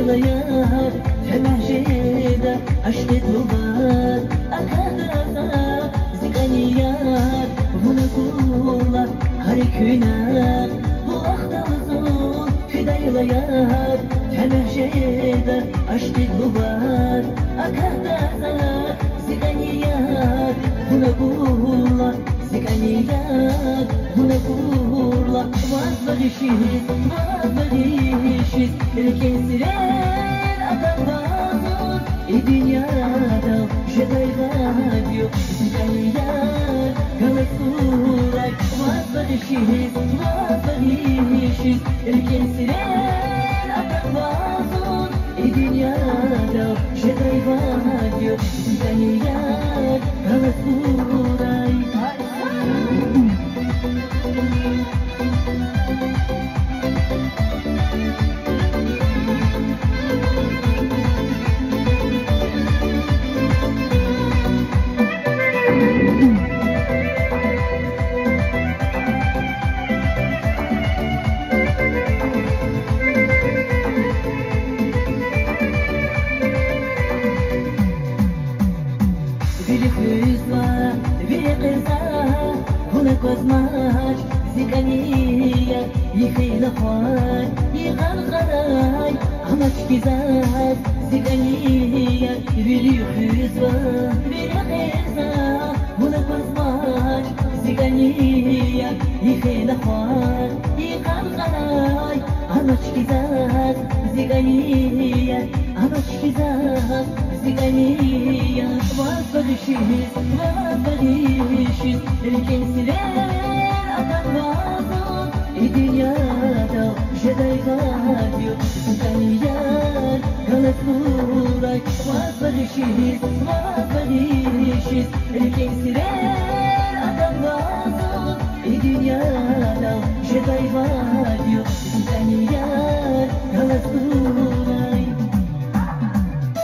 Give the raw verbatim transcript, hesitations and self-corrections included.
يار تمهجد عشت لغات أكادا زكاني يار هنا كولا هاركونا bu ahtazın fidaylayar temehşehde aşkı bular akahtaza ziganiyar buna kurla ziganiyar buna kurla vazgeçiz vazgeçiz ilkesiren atabazın i dünyada jedaylar yok ziganiyar kalasurak vazgeçiz vazgeçiz ilkesiren atabazın i dünyada jedaylar yok ziganiyar kalasurak كوزماش زكانية يخيل خوان يغرغراي عمش كزاز زكانية بلي خزوة بلي خزا هنا كوزماش زكانية يخيل خوان يغرغراي عمش كزاز زكانية عمش كزاز زكانية وفرشيز وفرشيز الكنسلين أتبعضهم i dünyada jedaylar yok ziganiyar kalasurak vazgeçiz vazgeçiz ilkesiren atabazım i dünyada jedaylar